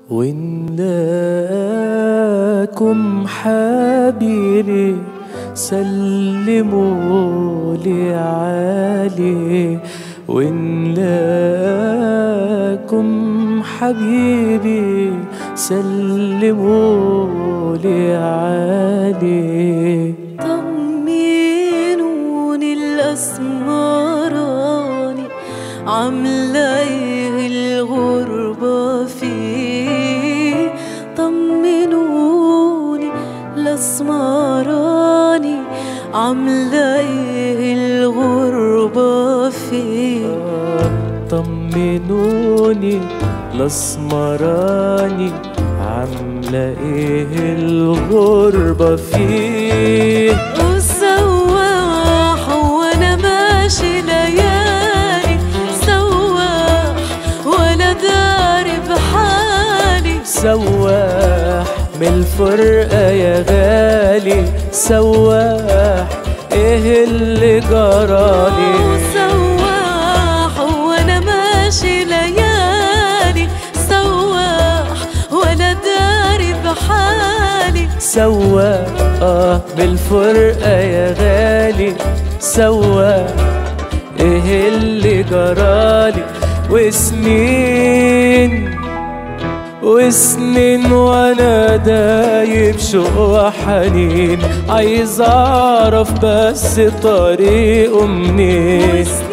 وإنكم حبيبي سلموا لي عليه، وإن لكم حبيبي سلموا لي عليه. طمنوني الأسمراني عاملة ايه الغربة فيه، طمنوني الأسمراني عاملة ايه الغربة فيه. طمنوني الأسمراني عاملة ايه الغربة فيه. وسواح وانا ماشي ليالي، سواح ولا داري بحالي، سواح من الفرقة يا غالي، سواح ايه اللي جرالي. سواح وانا ماشي ليالي، سواح ولا داري بحالي، سواح بالفرقة يا غالي، سواح ايه اللي جرالي. وسنين وانا دايب شوق وحنين، عايز اعرف بس طريقه منين.